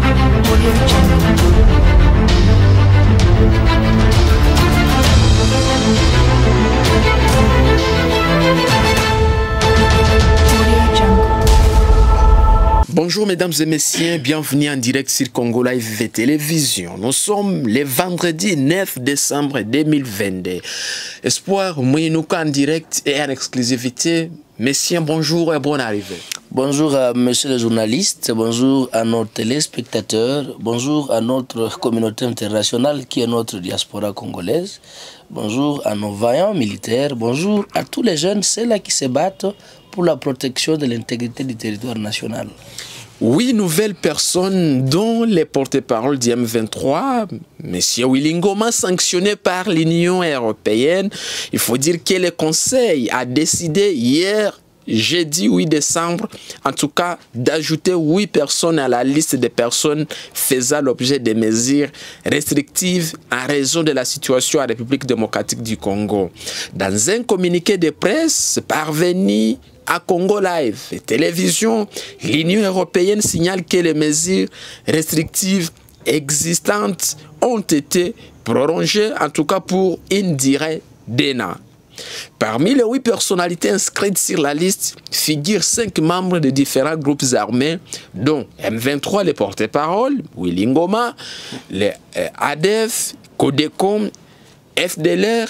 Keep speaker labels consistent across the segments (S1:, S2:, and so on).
S1: Bonjour mesdames et messieurs, bienvenue en direct sur Congo Live Télévision. Nous sommes le vendredi 9 décembre 2022. Espoir, Mouyinouka en direct et en exclusivité. Messieurs, bonjour et bonne arrivée.
S2: Bonjour à monsieur le journaliste, bonjour à nos téléspectateurs, bonjour à notre communauté internationale qui est notre diaspora congolaise, bonjour à nos vaillants militaires, bonjour à tous les jeunes, ceux-là qui se battent pour la protection de l'intégrité du territoire national.
S1: 8 nouvelles personnes, dont les porte-paroles du M23, M. Willy Ngoma, sanctionné par l'Union européenne. Il faut dire que le Conseil a décidé hier, jeudi 8 décembre, en tout cas, d'ajouter 8 personnes à la liste des personnes faisant l'objet de mesures restrictives en raison de la situation en République démocratique du Congo. Dans un communiqué de presse parvenu à Congo Live et Télévision, l'Union européenne signale que les mesures restrictives existantes ont été prolongées, en tout cas pour une durée d'un an. Parmi les 8 personnalités inscrites sur la liste figurent 5 membres de différents groupes armés, dont M23, les porte-paroles, Willy Ngoma, les ADF, Codecom, FDLR,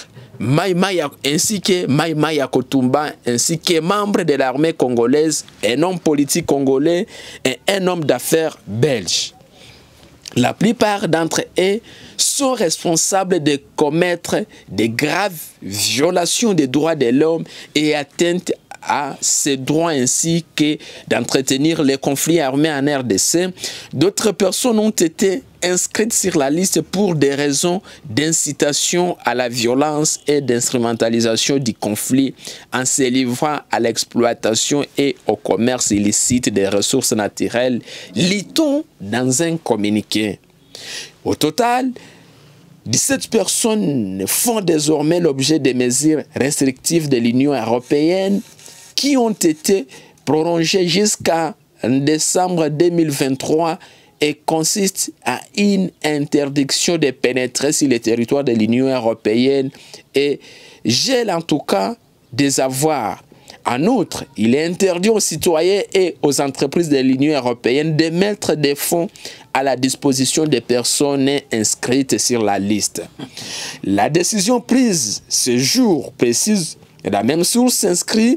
S1: ainsi que Maïmaya Kotumba, ainsi que membres de l'armée congolaise, un homme politique congolais et un homme d'affaires belge. La plupart d'entre eux sont responsables de commettre de graves violations des droits de l'homme et atteintes à ses droits ainsi que d'entretenir les conflits armés en RDC. D'autres personnes ont été inscrites sur la liste pour des raisons d'incitation à la violence et d'instrumentalisation du conflit en se livrant à l'exploitation et au commerce illicite des ressources naturelles, lit-on dans un communiqué. Au total, 17 personnes font désormais l'objet des mesures restrictives de l'Union européenne qui ont été prolongées jusqu'à décembre 2023 et consistent à une interdiction de pénétrer sur le territoire de l'Union européenne et gèle en tout cas des avoirs. En outre, il est interdit aux citoyens et aux entreprises de l'Union européenne de mettre des fonds à la disposition des personnes inscrites sur la liste. La décision prise ce jour précise, la même source s'inscrit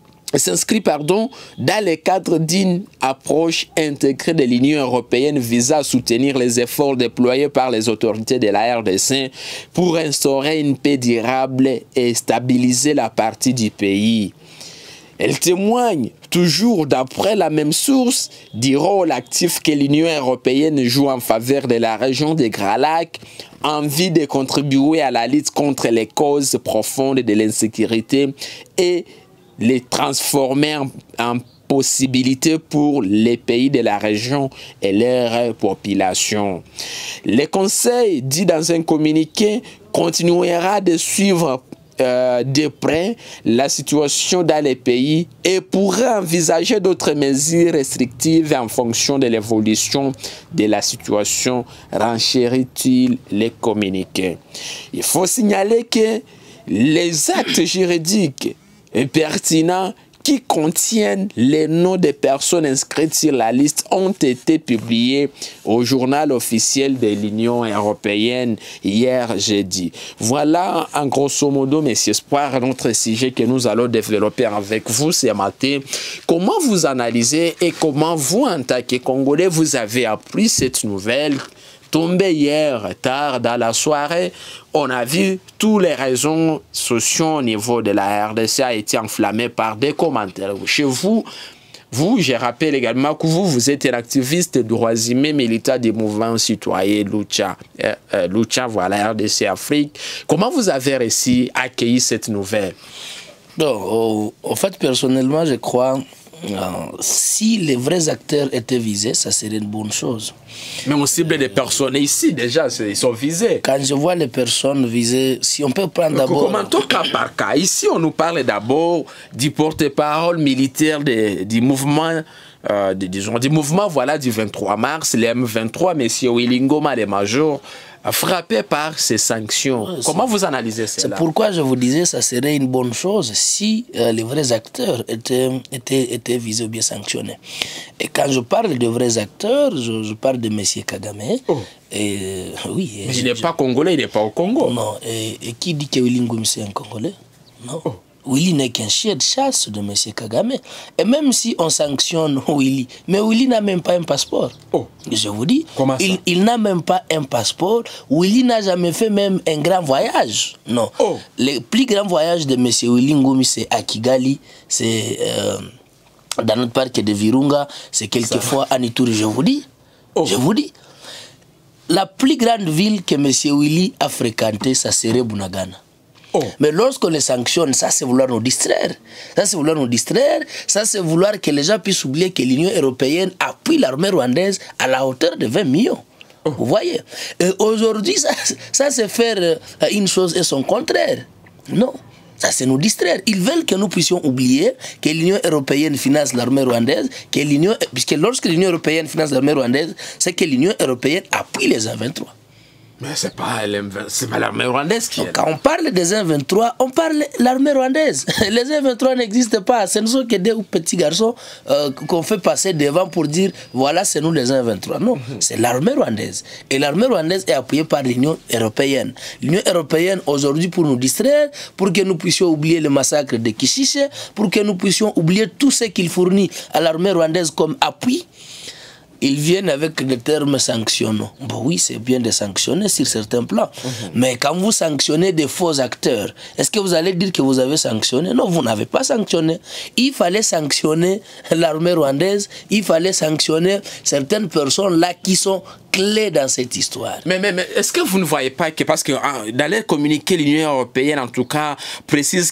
S1: dans le cadre d'une approche intégrée de l'Union européenne visant à soutenir les efforts déployés par les autorités de la RDC pour instaurer une paix durable et stabiliser la partie du pays. Elle témoigne, toujours d'après la même source, du rôle actif que l'Union européenne joue en faveur de la région des Grands Lacs, en vue de contribuer à la lutte contre les causes profondes de l'insécurité et les transformer en possibilités pour les pays de la région et leur population. Le Conseil, dit dans un communiqué, continuera de suivre de près la situation dans les pays et pourrait envisager d'autres mesures restrictives en fonction de l'évolution de la situation, renchérit-il les communiqués. Il faut signaler que les actes juridiques pertinents qui contiennent les noms des personnes inscrites sur la liste ont été publiés au journal officiel de l'Union européenne hier jeudi. Voilà en grosso modo, messieurs Espoir, notre sujet que nous allons développer avec vous ce matin. Comment vous analysez et comment vous, en tant que Congolais, vous avez appris cette nouvelle tombé hier tard dans la soirée? On a vu tous les réseaux sociaux au niveau de la RDC a été enflammés par des commentaires. Chez vous, je rappelle également que vous êtes un activiste droits humains, militant du mouvement citoyen Lucha. Lucha, voilà, RDC Afrique. Comment vous avez réussi à accueillir cette nouvelle?
S2: En fait, personnellement, je crois si les vrais acteurs étaient visés, ça serait une bonne chose.
S1: Mais on cible des personnes ici, déjà, ils sont visés.
S2: Quand je vois les personnes visées, si on peut prendre d'abord...
S1: Commentons cas par cas. Ici, on nous parle d'abord du porte-parole militaire du mouvement disons, du mouvement voilà, du 23 mars, les M23, M. Willy Ngoma, les majors, frappés par ces sanctions. Comment vous analysez cela?
S2: C'est pourquoi je vous disais que ça serait une bonne chose si les vrais acteurs étaient visés ou bien sanctionnés. Et quand je parle de vrais acteurs, je parle de M. Kagame.
S1: Oh.
S2: Et, oui,
S1: mais il n'est pas congolais, il n'est pas au Congo.
S2: Non, et qui dit que Willy Ngoma c'est un Congolais? Non. Oh. Willy n'est qu'un chien de chasse de M. Kagame. Et même si on sanctionne Willy, mais Willy n'a même pas un passeport. Oh. Je vous dis, il n'a même pas un passeport. Willy n'a jamais fait même un grand voyage. Non. Oh. Le plus grand voyage de M. Willy Ngoma, c'est à Kigali, c'est dans notre parc de Virunga, c'est quelquefois à Ituri, je vous dis. Oh. Je vous dis. La plus grande ville que M. Willy a fréquentée, ça serait Bunagana. Oh. Mais lorsqu'on les sanctionne, ça c'est vouloir nous distraire. Ça c'est vouloir nous distraire. Ça c'est vouloir que les gens puissent oublier que l'Union européenne appuie l'armée rwandaise à la hauteur de 20 millions. Oh. Vous voyez? Aujourd'hui, ça c'est faire une chose et son contraire. Non. Ça, c'est nous distraire. Ils veulent que nous puissions oublier que l'Union européenne finance l'armée rwandaise, puisque lorsque l'Union européenne finance l'armée rwandaise, c'est que l'Union européenne appuie les M23.
S1: Mais c'est pas l'armée rwandaise qui est.
S2: Quand on parle des M23, on parle de l'armée rwandaise. Les M23 n'existent pas. Ce ne sont que des petits garçons qu'on fait passer devant pour dire voilà, c'est nous les M23. Non, c'est l'armée rwandaise. Et l'armée rwandaise est appuyée par l'Union européenne. L'Union européenne, aujourd'hui, pour nous distraire, pour que nous puissions oublier le massacre de Kishiche, pour que nous puissions oublier tout ce qu'il fournit à l'armée rwandaise comme appui, ils viennent avec des termes sanctionnants. Bon, oui, c'est bien de sanctionner sur certains plans. Mais quand vous sanctionnez des faux acteurs, est-ce que vous allez dire que vous avez sanctionné? Non, vous n'avez pas sanctionné. Il fallait sanctionner l'armée rwandaise, il fallait sanctionner certaines personnes là qui sont clés dans cette histoire.
S1: Mais est-ce que vous ne voyez pas que, parce que dans les communiqués, l'Union européenne, en tout cas, précise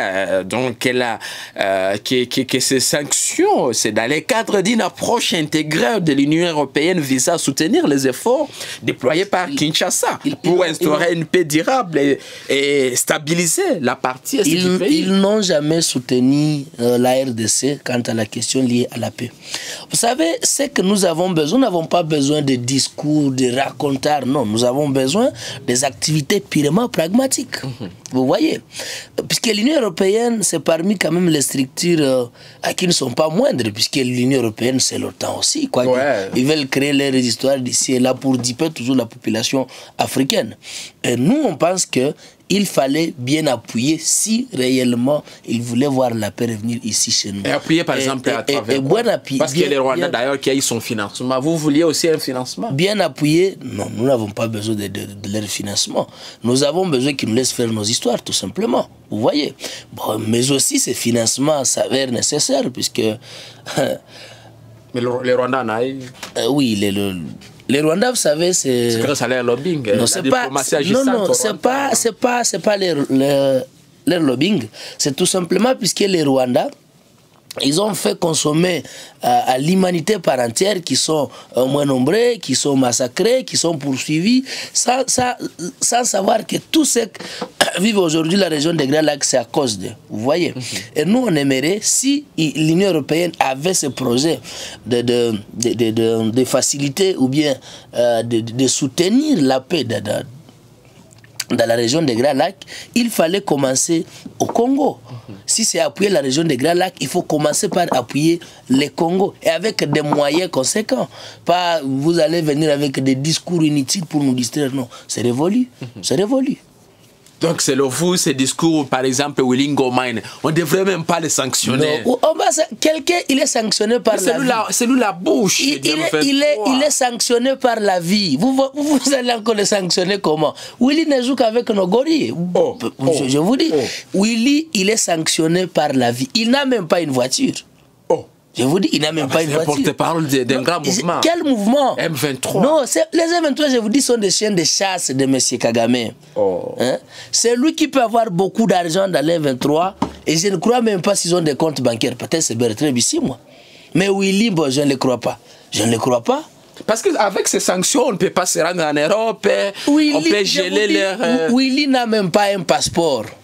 S1: que ces sanctions, c'est dans le cadre d'une approche intégrée de l'Union européenne visant à soutenir les efforts déployés par Kinshasa pour instaurer une paix durable et stabiliser la partie est du pays.
S2: Ils n'ont jamais soutenu la RDC quant à la question liée à la paix. Vous savez, c'est que nous avons besoin, nous n'avons pas besoin de discours, de racontars, non, nous avons besoin des activités purement pragmatiques. Vous voyez, puisque l'Union européenne, c'est parmi quand même les structures qui ne sont pas moindres, puisque l'Union européenne, c'est l'OTAN aussi, quoi. Ouais. Ils veulent créer leurs histoires d'ici et là pour dipper toujours la population africaine. Et nous, on pense que il fallait bien appuyer si réellement ils voulaient voir la paix revenir ici chez nous.
S1: Et appuyer par exemple à travers parce que les Rwandais d'ailleurs qui a eu son financement, vous vouliez aussi un financement?
S2: Bien appuyer, non, nous n'avons pas besoin de leur financement. Nous avons besoin qu'ils nous laissent faire nos histoires, tout simplement. Vous voyez. Bon, mais aussi ces financements s'avèrent nécessaires puisque...
S1: mais les Rwandais en a eu?
S2: Oui, les Rwandais, vous savez, c'est...
S1: C'est grâce à leur lobbying.
S2: Non, c'est pas... Non, c'est pas leur lobbying. C'est tout simplement puisque les Rwandais, ils ont fait consommer à l'humanité par entière, qui sont moins nombreux, qui sont massacrés, qui sont poursuivis, sans savoir que tous ceux qui vivent aujourd'hui la région des Grands Lacs, c'est à cause d'eux. Vous voyez. Et nous, on aimerait, si l'Union européenne avait ce projet de faciliter ou bien de soutenir la paix dans la région des Grands Lacs, il fallait commencer au Congo. Si c'est appuyer la région des Grands Lacs, il faut commencer par appuyer le Congo et avec des moyens conséquents. Pas vous allez venir avec des discours inutiles pour nous distraire. Non, c'est révolu. C'est révolu.
S1: Donc, selon vous, ces discours, par exemple, Willy Ngoma, on ne devrait même pas les sanctionner.
S2: Non. Quelqu'un, il est sanctionné par la vie.
S1: C'est lui la bouche.
S2: Il est sanctionné par la vie. Vous allez encore le sanctionner comment? Willy ne joue qu'avec nos gorilles. Je vous dis. Willy, il est sanctionné par la vie. Il n'a même pas une voiture. Je vous dis, il n'a même pas une voiture.
S1: Porte-parole d'un grand mouvement.
S2: Quel mouvement?
S1: M23.
S2: Non, les M23, je vous dis, sont des chiens de chasse de M. Kagame. Hein? C'est lui qui peut avoir beaucoup d'argent dans les M23 et je ne crois même pas s'ils ont des comptes bancaires. Peut-être c'est Bertrand Bissy, moi. Mais Willy, bon, je ne le crois pas. Je ne le crois pas.
S1: Parce qu'avec ces sanctions, on ne peut pas se rendre en Europe. On peut geler leur...
S2: Willy n'a même pas un passeport.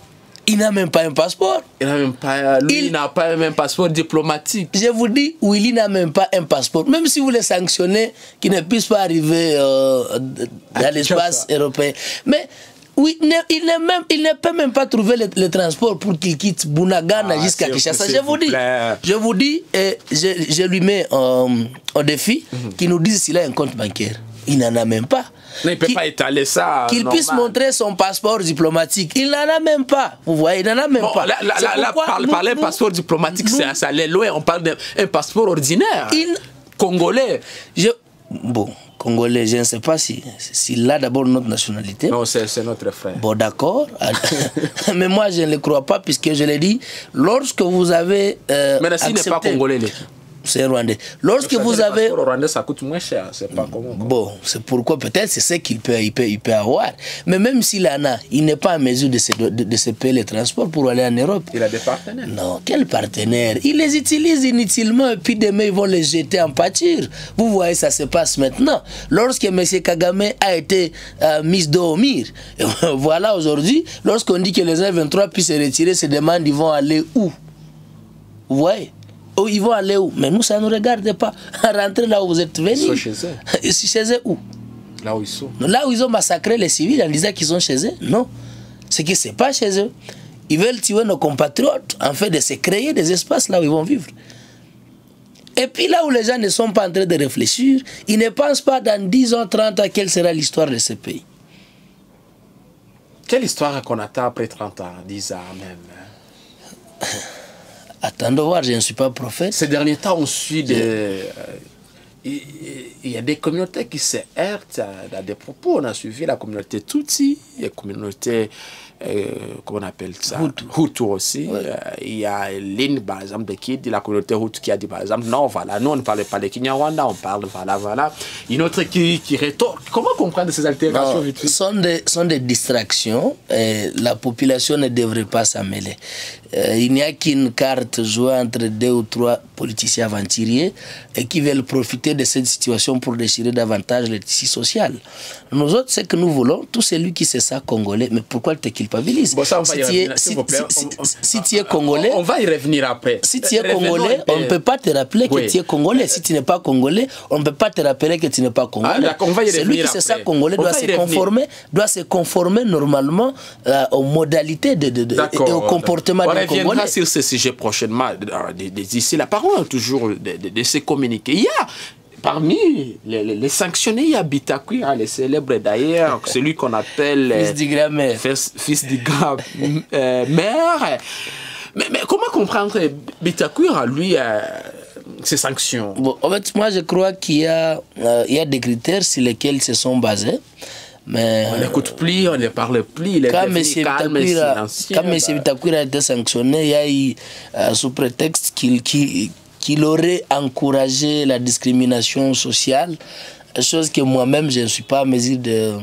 S2: Il n'a même pas un passeport.
S1: Il n'a même pas, lui, il n'a pas même un passeport diplomatique.
S2: Je vous dis, Willy n'a même pas un passeport. Même si vous le sanctionnez, qu'il ne puisse pas arriver dans l'espace européen. Mais oui, il ne peut même pas trouver le transport pour qu'il quitte Bunagana jusqu'à Kinshasa. Je vous dis, et je lui mets au défi qu'il nous dise s'il a un compte bancaire. Il n'en a même pas.
S1: Il ne peut pas étaler ça.
S2: Qu'il puisse montrer son passeport diplomatique. Il n'en a même pas. Vous voyez, il n'en a même pas.
S1: Là, parler de passeport diplomatique, c'est aller loin. On parle d'un passeport ordinaire. Congolais.
S2: Bon, Congolais, je ne sais pas s'il a d'abord notre nationalité.
S1: Non, c'est notre frère.
S2: Bon, d'accord. Mais moi, je ne le crois pas, puisque je l'ai dit, lorsque vous avez.
S1: Mais s'il n'est pas congolais,
S2: c'est rwandais. Lorsque vous avez.
S1: Le rwandais, ça coûte moins cher. C'est pas comment.
S2: Bon, c'est pourquoi peut-être c'est ce qu'il peut avoir. Mais même s'il en a, il n'est pas en mesure de se payer les transports pour aller en Europe.
S1: Il a des partenaires.
S2: Non, quels partenaires? Il les utilise inutilement et puis demain ils vont les jeter en pâture. Vous voyez, ça se passe maintenant. Lorsque M. Kagame a été mis dos au mur, voilà aujourd'hui, lorsqu'on dit que les M23 puissent se retirer, se demandent ils vont aller où? Vous voyez? Oh, ils vont aller où? Mais nous, ça ne nous regarde pas. Rentrer là où vous êtes venus.
S1: Ils sont chez eux.
S2: Chez eux où?
S1: Là où ils sont.
S2: Là où ils ont massacré les civils en disant qu'ils sont chez eux? Non. C'est que ce n'est pas chez eux. Ils veulent tuer nos compatriotes en fait de se créer des espaces là où ils vont vivre. Et puis là où les gens ne sont pas en train de réfléchir, ils ne pensent pas dans 10 ans, 30 ans, quelle sera l'histoire de ce pays.
S1: Quelle histoire qu'on attend après 30 ans, 10 ans même?
S2: Attendons voir, je ne suis pas prophète.
S1: Ces derniers temps, on suit il y a des communautés qui se heurtent dans des propos. On a suivi la communauté Tutsi, la communauté, comment on appelle ça? Hutu aussi. Ouais. Il y a Lynn, par exemple, qui dit la communauté Hutu qui a dit, par exemple, non, voilà, nous on ne parle pas de Kinyarwanda, on parle, voilà. Une autre qui rétorque. Comment comprendre ces altérations?
S2: Ce sont des distractions et la population ne devrait pas s'en mêler. Il n'y a qu'une carte jouée entre 2 ou 3 politiciens aventuriers et qui veulent profiter de cette situation pour déchirer davantage le tissu social. Nous autres, c'est que nous voulons, tout celui qui sait ça congolais, mais pourquoi te culpabilise?
S1: Bon, ça,
S2: si tu es congolais,
S1: on va y revenir après.
S2: Si tu es congolais, on ne peut pas te rappeler que tu es congolais. Si tu n'es pas congolais, on ne peut pas te rappeler que tu n'es pas congolais. Celui qui sait ça congolais doit se conformer normalement aux modalités et au comportement des Congolais.
S1: On reviendra sur ce sujet prochainement. D'ici là, parlons toujours de ces communiqués. Il y a parmi les sanctionnés, il y a Bitakwira, le célèbre d'ailleurs, celui qu'on appelle
S2: fils du grand-mère.
S1: Fils du grand-mère. Mais comment comprendre Bitakwira, lui, ces sanctions?
S2: Bon, en fait, moi, je crois qu'il y a des critères sur lesquels ils se sont basés. Mais
S1: on n'écoute plus, on ne parle plus, il est devenu calme et silencieux.
S2: Quand M. Bitakwira a été sanctionné, il y a eu, sous prétexte qu'il aurait encouragé la discrimination sociale, chose que moi-même je ne suis pas en mesure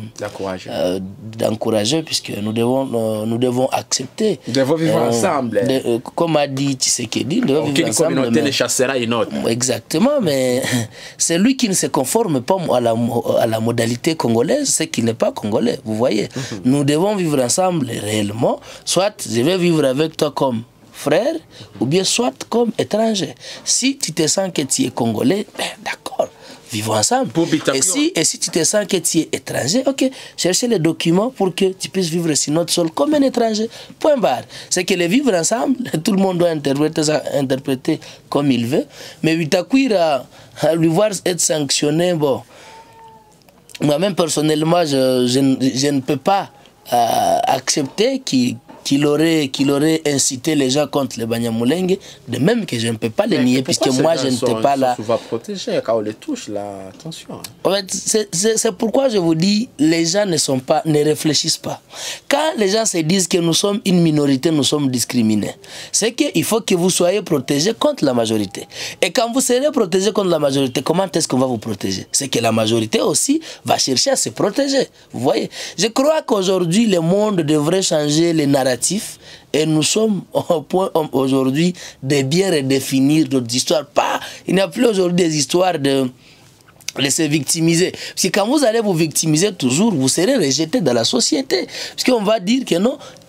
S2: d'encourager, puisque nous devons accepter.
S1: Nous devons vivre ensemble.
S2: Comme a dit Tshisekedi, nous devons vivre ensemble.
S1: Aucune communauté ne chassera une autre.
S2: Exactement, mais c'est lui qui ne se conforme pas à la modalité congolaise, c'est qu'il n'est pas congolais, vous voyez. Nous devons vivre ensemble réellement, soit je vais vivre avec toi comme frère, ou bien soit comme étranger. Si tu te sens que tu es congolais, ben, d'accord, vivons ensemble. Et si tu te sens que tu es étranger, ok, cherchez les documents pour que tu puisses vivre sur notre sol comme un étranger. Point barre. C'est que les vivre ensemble, tout le monde doit interpréter comme il veut. Mais Bitakwira, à lui voir être sanctionné, bon, moi-même personnellement, je ne peux pas accepter qu'il aurait incité les gens contre les Banyamulenge, de même que je ne peux pas les nier, puisque moi je n'étais pas là.
S1: On va protéger quand on les touche, là, attention.
S2: En fait, c'est pourquoi je vous dis, les gens ne réfléchissent pas. Quand les gens se disent que nous sommes une minorité, nous sommes discriminés, c'est qu'il faut que vous soyez protégés contre la majorité. Et quand vous serez protégés contre la majorité, comment est-ce qu'on va vous protéger? C'est que la majorité aussi va chercher à se protéger. Vous voyez? Je crois qu'aujourd'hui, le monde devrait changer les narratifs. Et nous sommes au point aujourd'hui de bien redéfinir notre histoire. Il n'y a plus aujourd'hui des histoires de se victimiser. Parce que quand vous allez vous victimiser toujours, vous serez rejeté dans la société. Parce qu'on va dire que non,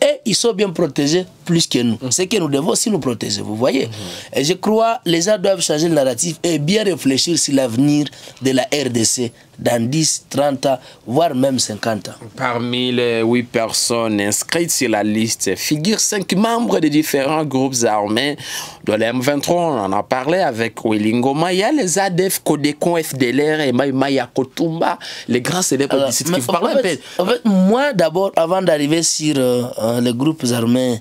S2: eux, ils sont bien protégés plus que nous. C'est que nous devons aussi nous protéger, vous voyez. Et je crois les gens doivent changer le narratif et bien réfléchir sur l'avenir de la RDC dans 10, 30 ans, voire même 50 ans.
S1: Parmi les 8 personnes inscrites sur la liste figurent 5 membres de différents groupes armés. De la M23, on en a parlé avec Wilingoma. Il y a les ADF, Codecon, FDLR et Maya Kotumba, les grands célèbres du site qui vous parlent un peu.
S2: En fait, moi d'abord, avant d'arriver sur les groupes armés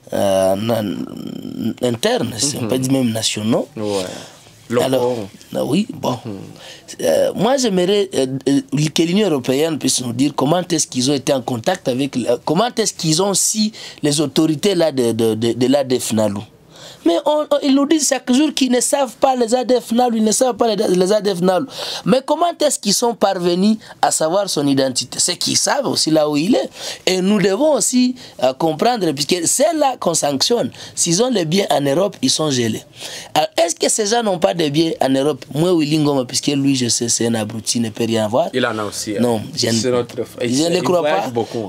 S2: internes, on peut dire même nationaux.
S1: Ouais.
S2: Alors, oui, bon. Moi, j'aimerais que l'Union européenne puisse nous dire comment est-ce qu'ils ont été en contact avec... Comment est-ce qu'ils ont si les autorités là de l'ADF Nalu. Mais ils nous disent chaque jour qu'ils ne savent pas les ADF Nalu, ils ne savent pas les ADF Nalu. Mais comment est-ce qu'ils sont parvenus à savoir son identité? C'est qu'ils savent aussi là où il est. Et nous devons aussi comprendre, puisque c'est là qu'on sanctionne. S'ils ont les biens en Europe, ils sont gelés. Alors, est-ce que ces gens n'ont pas de biens en Europe? Moi, Wilingoma, puisque lui, je sais, c'est un abruti, ne peut rien voir.
S1: Il en a aussi.
S2: Non, je ne crois pas.
S1: Beaucoup.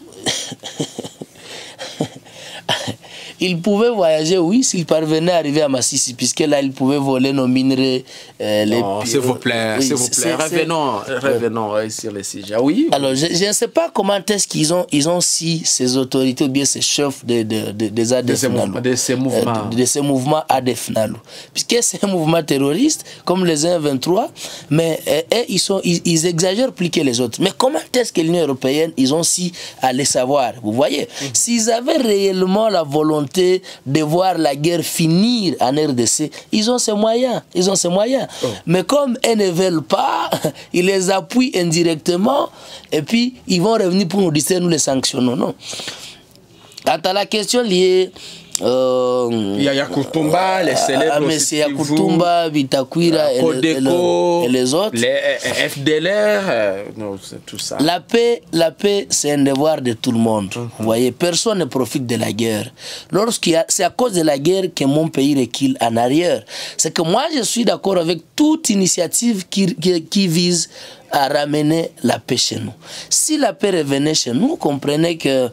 S2: Il pouvait voyager, oui, s'il parvenait à arriver à Massissi, puisque là, il pouvait voler nos minerais.
S1: S'il vous plaît, oui, s'il vous plaît, revenons sur le sujet. Oui.
S2: Alors, je ne sais pas comment est-ce qu'ils ont si ces autorités ou bien ces chefs des ADF Nalu,
S1: de ces mouvements.
S2: De ces mouvements ADF Nalu. Puisque c'est un mouvement terroriste, comme les 1-23, mais ils exagèrent plus que les autres. Mais comment est-ce que l'Union européenne, ils ont si à les savoir? Vous voyez, s'ils avaient réellement la volonté de voir la guerre finir en RDC, ils ont ces moyens. Ils ont ces moyens. Mais comme elles ne veulent pas, ils les appuient indirectement et puis ils vont revenir pour nous dire nous les sanctionnons. Non. Quant à la question liée
S1: il y a Yakutumba, les célèbres
S2: M. Yakutumba, Bitakwira et les autres.
S1: Les FDLR, tout ça.
S2: La paix, c'est un devoir de tout le monde. Vous voyez, personne ne profite de la guerre. C'est à cause de la guerre que mon pays recule en arrière. C'est que moi, je suis d'accord avec toute initiative qui vise à ramener la paix chez nous. Si la paix revenait chez nous, comprenez que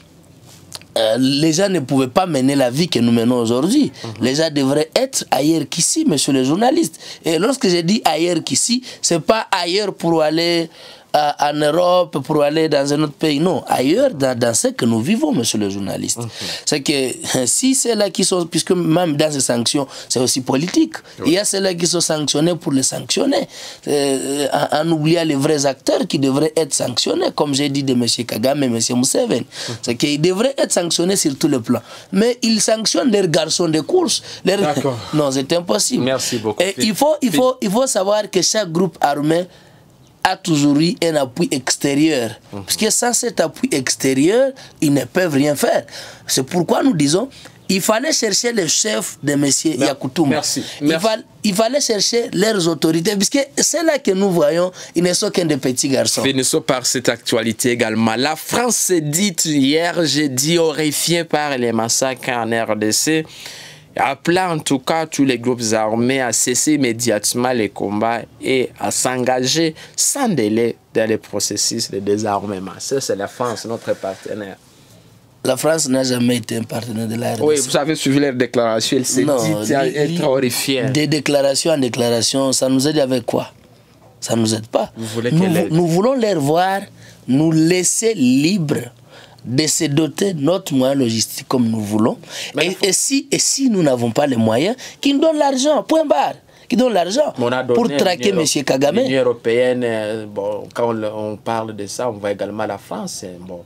S2: les gens ne pouvaient pas mener la vie que nous menons aujourd'hui. Les gens devraient être ailleurs qu'ici, monsieur le journaliste. Et lorsque je dis ailleurs qu'ici, ce n'est pas ailleurs pour aller en Europe, pour aller dans un autre pays. Non, ailleurs dans ce que nous vivons, monsieur le journaliste. C'est que si c'est là qui sont, puisque même dans ces sanctions, c'est aussi politique. Il y a ceux-là qui sont sanctionnés pour les sanctionner, en oubliant les vrais acteurs qui devraient être sanctionnés, comme j'ai dit de M. Kagame et M. Museveni. C'est qu'ils devraient être sanctionnés sur tous les plans. Mais ils sanctionnent leurs garçons de course.
S1: D'accord.
S2: Non, c'est impossible.
S1: Merci beaucoup.
S2: Et il faut savoir que chaque groupe armé a toujours eu un appui extérieur. Parce que sans cet appui extérieur, ils ne peuvent rien faire. C'est pourquoi nous disons, il fallait chercher les chefs de M. Yakutumba.
S1: Merci.
S2: Il fallait chercher leurs autorités, puisque c'est là que nous voyons, ils ne sont qu'un des petits garçons.
S1: Finissons par cette actualité également. La France s'est dite hier jeudi horrifiée par les massacres en RDC. Appelant en tout cas tous les groupes armés à cesser immédiatement les combats et à s'engager sans délai dans le processus de désarmement. Ça, c'est la France, notre partenaire.
S2: La France n'a jamais été un partenaire de la RDC.
S1: Oui, vous avez suivi leurs déclarations, elle s'est dit être horrifiée.
S2: De déclaration en déclaration, ça nous aide avec quoi? Ça ne nous aide pas. Nous voulons les voir, nous laisser libres de se doter de notre moyen logistique comme nous voulons. Et si nous n'avons pas les moyens, qu'ils nous donnent l'argent, point barre. Qui donne l'argent pour traquer M. Kagame.
S1: L'Union européenne, bon, quand on parle de ça, on voit également la France. Bon,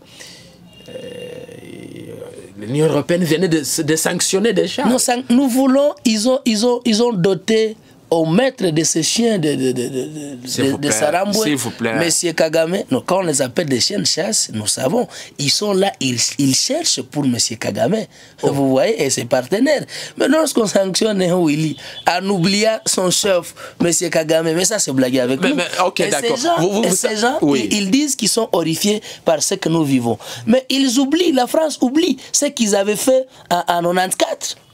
S1: l'Union européenne venait de sanctionner déjà.
S2: Nous voulons, ils ont doté au maître de ces chiens de Saramboué, M. Kagame. Non, quand on les appelle des chiens de chasse, nous savons, ils sont là, ils cherchent pour M. Kagame. Vous voyez, et ses partenaires. Mais lorsqu'on sanctionne Willy, en oubliant son chef, M. Kagame, mais ça c'est blagué avec nous.
S1: Okay,
S2: et ces gens, oui, ils disent qu'ils sont horrifiés par ce que nous vivons. Mais ils oublient, la France oublie ce qu'ils avaient fait en 94.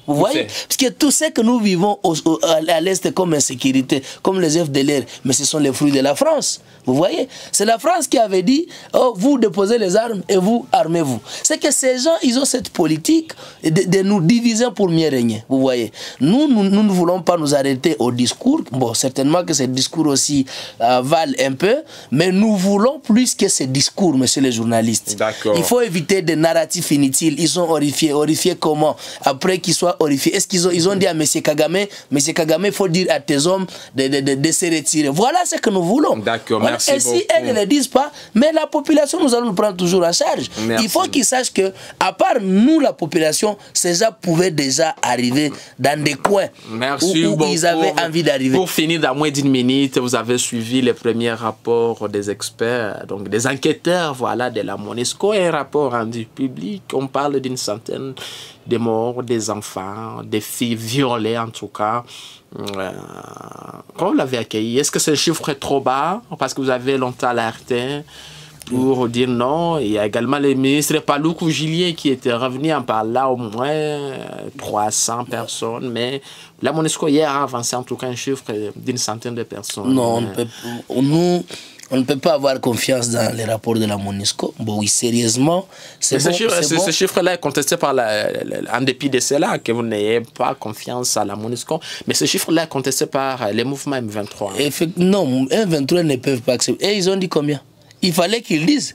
S2: Vous voyez? Parce que tout ce que nous vivons à l'Est comme insécurité, comme les FDLR, mais ce sont les fruits de la France. Vous voyez? C'est la France qui avait dit, oh, vous déposez les armes et vous armez-vous. C'est que ces gens, ils ont cette politique de nous diviser pour mieux régner. Vous voyez? Nous ne voulons pas nous arrêter au discours. Bon, certainement que ces discours aussi valent un peu, mais nous voulons plus que ces discours, monsieur les journalistes. Il faut éviter des narratifs inutiles. Ils sont horrifiés. Horrifiés comment? Après qu'ils soient horrifiés. Est-ce qu'ils ont dit à M. Kagame, il faut dire à tes hommes de se retirer. Voilà ce que nous voulons.
S1: D'accord,
S2: voilà.
S1: Merci
S2: et si elles ne le disent pas, mais la population, nous allons nous prendre toujours en charge.
S1: Merci.
S2: Il faut qu'ils sachent que, à part nous, la population, ces gens pouvaient déjà arriver dans des coins où ils avaient envie d'arriver.
S1: Pour finir, dans moins d'une minute, vous avez suivi les premiers rapports des experts, donc des enquêteurs, voilà, de la MONUSCO, et un rapport rendu public. On parle d'une centaine de morts, des enfants, des filles violées en tout cas. Comment vous l'avez accueilli? Est-ce que ce chiffre est trop bas? Parce que vous avez longtemps alerté pour dire non. Il y a également le ministre Paluku Julien qui était revenu en parlant au moins 300 personnes. Mais la MONUSCO hier a avancé en tout cas un chiffre d'une centaine de personnes.
S2: Non, on ne peut pas avoir confiance dans les rapports de la MONUSCO. Bon, oui, sérieusement, c'est bon.
S1: Ce chiffre-là est contesté par en dépit de cela, que vous n'ayez pas confiance à la MONUSCO. Mais ce chiffre-là est contesté par les mouvements M23.
S2: Non, M23 ne peuvent pas accepter. Et ils ont dit combien? Il fallait qu'ils disent.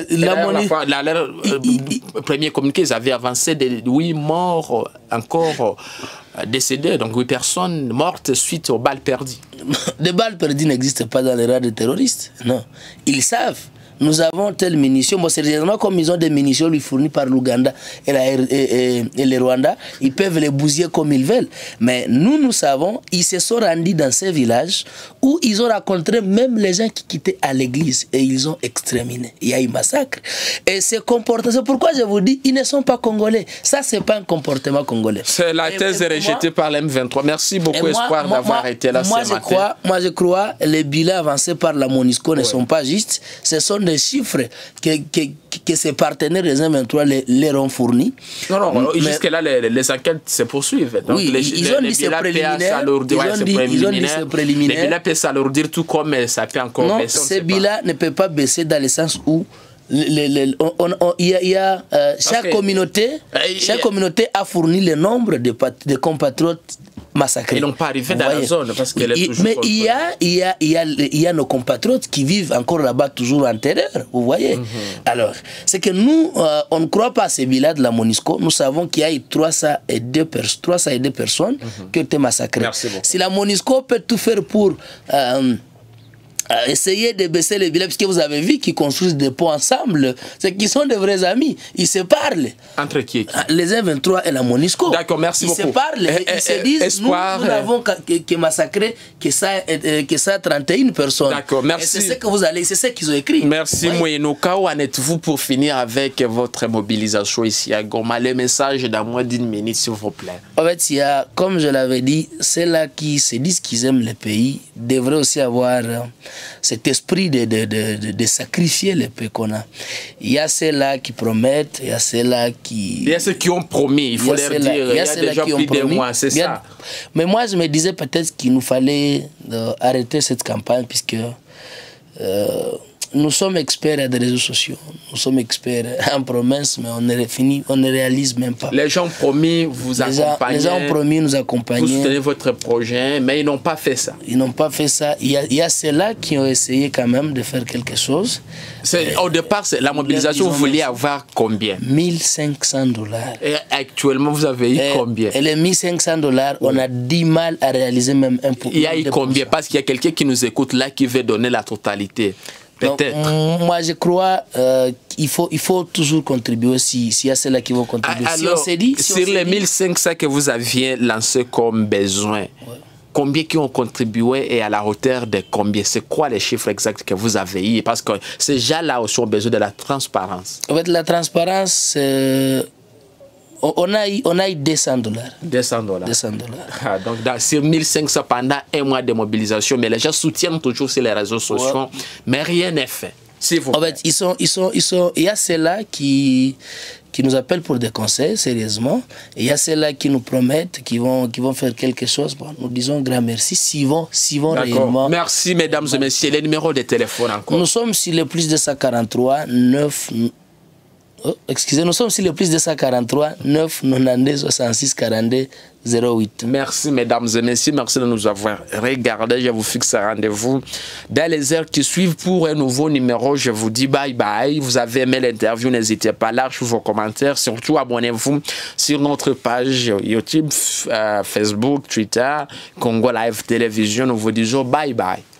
S1: Le premier communiqué, ils avaient avancé de 8 morts encore décédés, donc 8 personnes mortes suite aux balles perdues.
S2: Des balles perdues n'existent pas dans les rangs des terroristes. Non. Ils savent. Nous avons telle munition. Bon, sérieusement, comme ils ont des munitions lui fournies par l'Ouganda et le Rwanda, ils peuvent les bousiller comme ils veulent. Mais nous savons, ils se sont rendus dans ces villages où ils ont rencontré même les gens qui quittaient à l'église et ils ont exterminé. Il y a eu massacre. Et ces comportements, c'est pourquoi je vous dis, ils ne sont pas congolais. Ça, c'est pas un comportement congolais.
S1: C'est la thèse rejetée par l'M23. Merci beaucoup, Espoir, d'avoir été là ce matin.
S2: Moi, je crois les bilans avancés par la MONUSCO ne sont pas justes. Ce sont des chiffres que ces partenaires des M23 leur ont fournis.
S1: Non, jusque-là, les enquêtes se poursuivent. Donc,
S2: oui, ils ont dit c'est préliminaire. Ils ont dit c'est préliminaire.
S1: Les bilans peuvent s'alourdir tout comme ça peut encore baisser.
S2: Non, ces bilans ne peuvent pas baisser dans le sens où chaque communauté a fourni le nombre de compatriotes massacrés.
S1: Ils n'ont pas arrivé dans la zone parce qu'elle est toujours...
S2: Mais il y a nos compatriotes qui vivent encore là-bas toujours en terreur, vous voyez. Alors, c'est que nous, on ne croit pas à ces bilans de la MONUSCO. Nous savons qu'il y a eu 302 personnes qui ont été massacrées. Si la MONUSCO peut tout faire pour... essayer de baisser les bilans, parce que vous avez vu qu'ils construisent des ponts ensemble, c'est qu'ils sont de vrais amis, ils se parlent.
S1: Entre qui?
S2: Les M23 et la MONUSCO.
S1: D'accord, merci beaucoup.
S2: Ils se parlent, ils se disent, nous n'avons que massacré que ça 31 personnes.
S1: D'accord, merci.
S2: C'est ce qu'ils ont écrit.
S1: Merci Moyenouka. Où en êtes-vous pour finir avec votre mobilisation ici à Goma? Le message dans moins d'une minute, s'il vous plaît.
S2: En fait, il y a, comme je l'avais dit, ceux-là qui se disent qu'ils aiment le pays devraient aussi avoir cet esprit de sacrifier le pays qu'on a. Il y a ceux-là qui promettent, il y a ceux-là qui...
S1: Il y a ceux qui ont promis, il faut leur dire, il y a déjà plus de mois, c'est ça.
S2: Mais moi, je me disais peut-être qu'il nous fallait arrêter cette campagne, puisque nous sommes experts des réseaux sociaux, nous sommes experts en promesses, mais on ne réalise même pas.
S1: Les gens ont promis vous accompagner. Les gens ont promis nous accompagner. Vous soutenez votre projet, mais ils n'ont pas fait ça.
S2: Ils n'ont pas fait ça. Il y a ceux-là qui ont essayé quand même de faire quelque chose.
S1: Au départ, la mobilisation, vous vouliez avoir combien?
S2: 1500 $.
S1: Et actuellement, vous avez eu combien?
S2: Et les 1500 $, on a du mal à réaliser même 1%.
S1: Il y a eu combien? Parce qu'il y a quelqu'un qui nous écoute là qui veut donner la totalité.
S2: Donc, moi, je crois qu'il faut toujours contribuer s'il y a ceux-là qui vont contribuer.
S1: Alors, sur les 1500 que vous aviez lancés comme besoin, combien qui ont contribué et à la hauteur de combien? C'est quoi les chiffres exacts que vous avez eu? Parce que ces gens-là aussi ont besoin de la transparence.
S2: En fait, la transparence... On a eu 200 $.
S1: 200 $.
S2: 200 $.
S1: Ah, donc, sur 1500 pendant un mois de mobilisation, mais les gens soutiennent toujours sur les réseaux sociaux, mais rien n'est fait. S'il vous
S2: En
S1: plaît.
S2: fait, il y a ceux-là qui nous appellent pour des conseils, sérieusement. Et il y a ceux-là qui nous promettent qu'ils vont faire quelque chose. Bon, nous disons grand merci. S'ils vont réellement.
S1: Merci, mesdames et messieurs. Les numéros de téléphone encore.
S2: Nous sommes sur le plus 243 9. Excusez, nous sommes sur le plus 243 9 92 66 42 08.
S1: Merci, mesdames et messieurs. Merci de nous avoir regardé. Je vous fixe un rendez-vous dans les heures qui suivent pour un nouveau numéro. Je vous dis bye bye. Vous avez aimé l'interview, n'hésitez pas à lâcher vos commentaires. Surtout, abonnez-vous sur notre page YouTube, Facebook, Twitter, Congo Live Télévision. Nous vous disons bye bye.